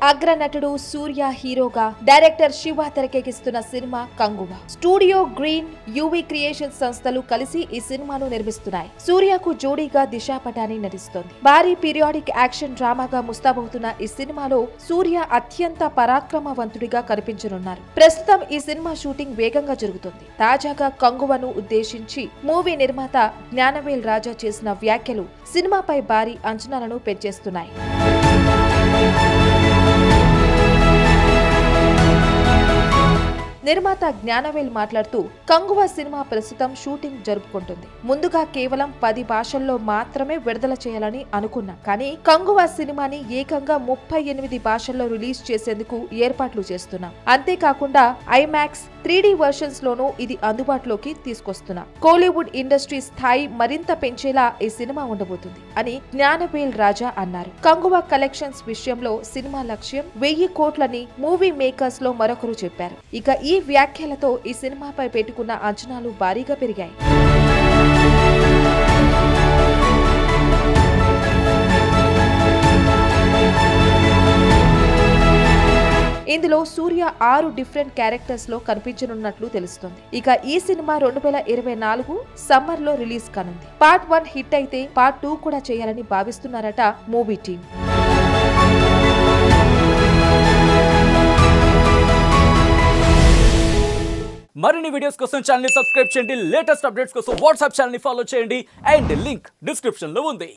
అగ్రనటుడు సూర్య హీరోగా డైరెక్టర్ శివ తెరకెక్కిస్తున్న cinema Kanguva. Studio green, UV creations సంస్థలు కలిసి ఈ సినిమాను నిర్మిస్తున్నాయి. సూర్యకు జోడీగా దిశా పటాని నటిస్తోంది. భారీ పీరియాడిక్ యాక్షన్ డ్రామాగా ముస్తాబవుతున్న ఈ సినిమాలో సూర్య అత్యంత పరాక్రమవంతుడిగా కనిపించనున్నారు. ప్రస్తుతం ఈ సినిమా షూటింగ్ వేగంగా జరుగుతుంది. తాజాగా కంగువను ఉద్దేశించి మూవీ నిర్మాత జ్ఞానవేల్ రాజా చేసిన వ్యాఖ్యలు సినిమాపై భారీ అంచనాలను పెంచేస్తున్నాయి. నిర్మాత జ్ఞానవేల్ మాట్లాడుతూ, కంగువ సినిమా ప్రస్తుతం షూటింగ్ జరుపుకుంటుంది. ముందుగా కేవలం 10 భాషల్లో మాత్రమే విడుదల చేయాలని అనుకున్నాం. కానీ కంగువ సినిమాని ఏకంగా 38 భాషల్లో రిలీజ్ చేసేందుకు ఏర్పాట్లు చేస్తున్నాం. అంతేకాకుండా ఐమాక్స్, 3D వర్షన్స్ లోనూ ఇది అందుబాటులోకి తీసుకొస్తున్నాం. కోలీవుడ్ ఇండస్ట్రీ స్థాయి మరింత పెంచేలా ఈ సినిమా ఉండబోతుంది అని జ్ఞానవేల్ రాజా అన్నారు. కంగువ కలెక్షన్స్ విషయంలో సినిమా లక్ష్యం 1000 కోట్లని మూవీ మేకర్స్ లో మరొకరు చెప్పారు. ఇక ఈ వ్యాఖ్యలతో ఈ సినిమాపై పెట్టుకున్న అంచనాలు భారీగా పెరిగాయి. ఇందులో సూర్య 6 డిఫరెంట్ క్యారెక్టర్స్ లో కనిపించనున్నట్లు తెలుస్తోంది. ఇక ఈ సినిమా 2024 సమ్మర్ లో రిలీజ్ కానుంది. పార్ట్ 1 హిట్ అయితే పార్ట్ 2 కూడా చేయాలని భావిస్తున్నారట మూవీ టీం. మరిన్ని వీడియోస్ కోసం ఛానల్ ని సబ్స్క్రైబ్ చేయండి. లేటెస్ట్ అప్డేట్స్ కోసం వాట్సాప్ ఛానల్ ని ఫాలో చేయండి. అండ్ లింక్ డిస్క్రిప్షన్ లో ఉంది.